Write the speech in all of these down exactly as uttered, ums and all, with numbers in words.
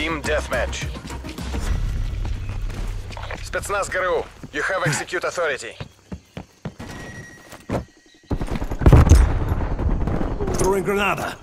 Team Deathmatch. Спецназ ГРУ. You have execute authority. Throwing granada.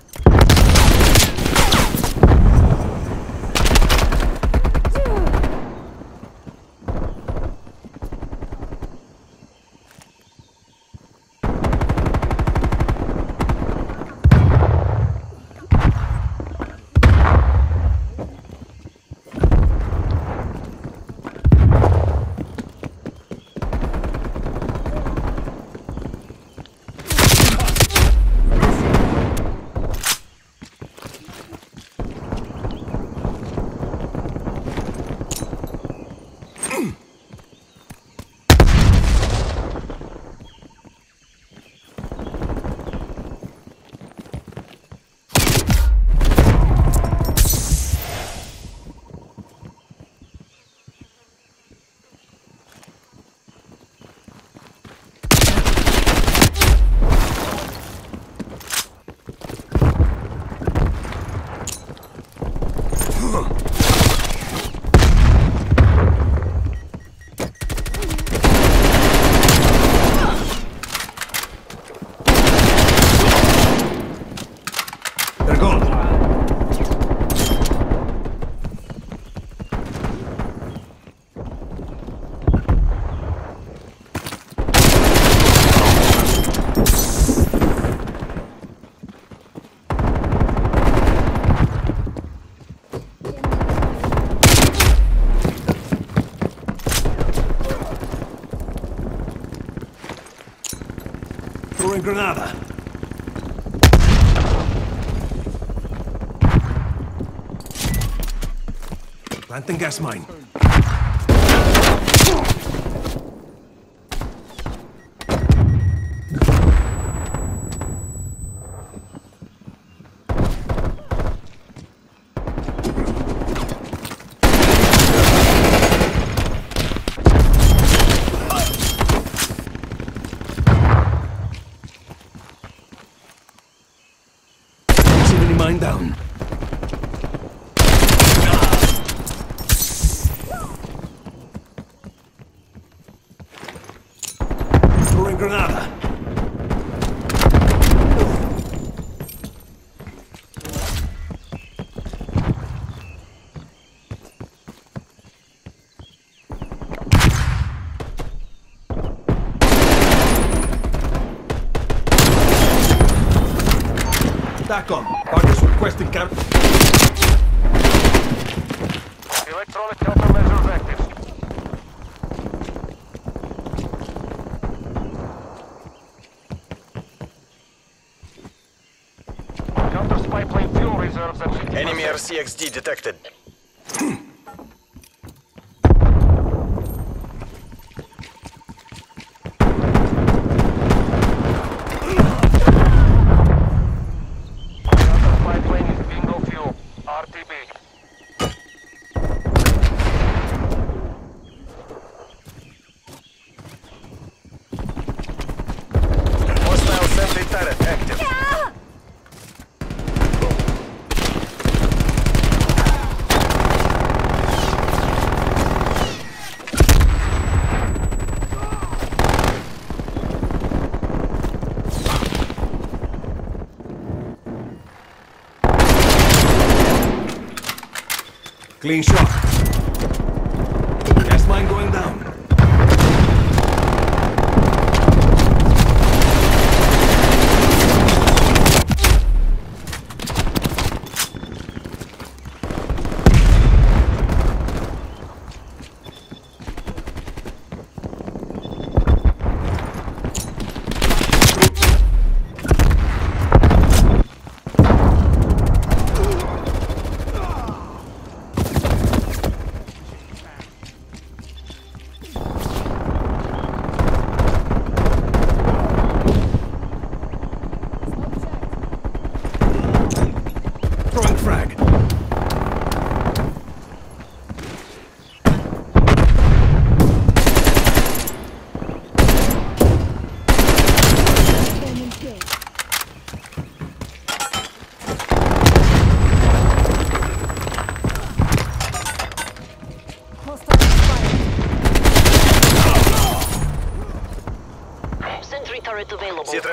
Throwing granada. Planting gas mine. Mine down. Throwing granada. TACOM, targets requesting camp. Electronic countermeasures active. Counter spy plane fuel reserves at fifty percent. Enemy R C X D detected. Turret active. Clean shot. Gas mine going down.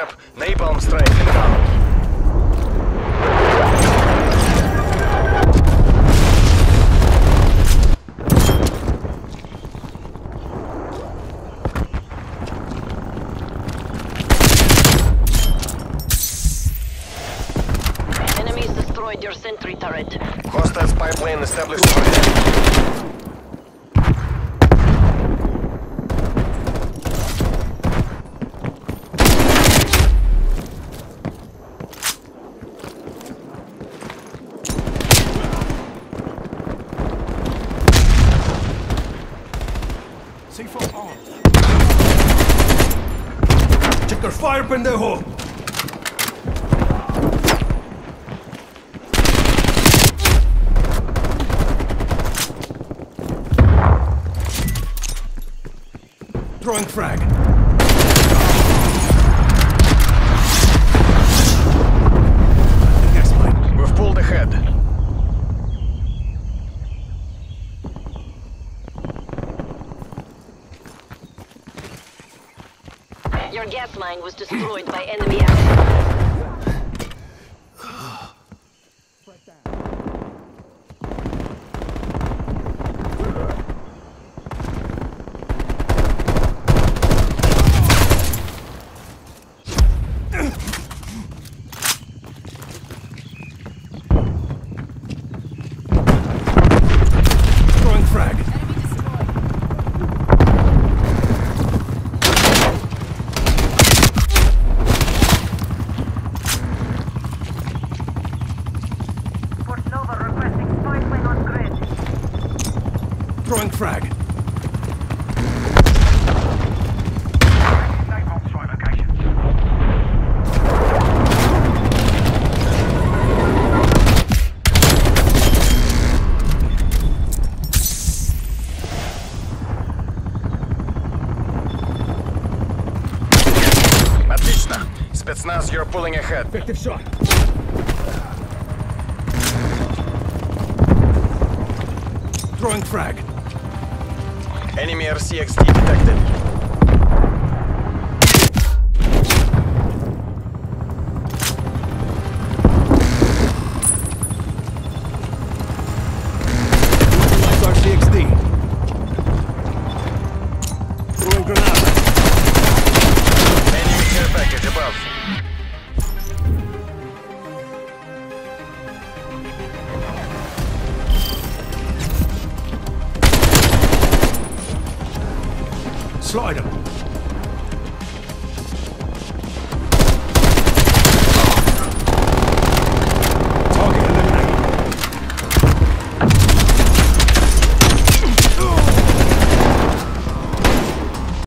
trap. Napalm strike inbound. Enemies destroyed your sentry turret. Hostile spy plane established overhead. C four on. Checkers fire, pendejo! Throwing frag. Gas mine. We've pulled ahead. Your gas mine was destroyed by enemy action. Throwing frag. Throwing frag. Napalm strike location. Отлично. Спецназ, you're pulling ahead. Effective shot. Throwing frag. Enemy R C X D detected. Utilize R C X D. Throwing granada. Enemy care package above. Slide him.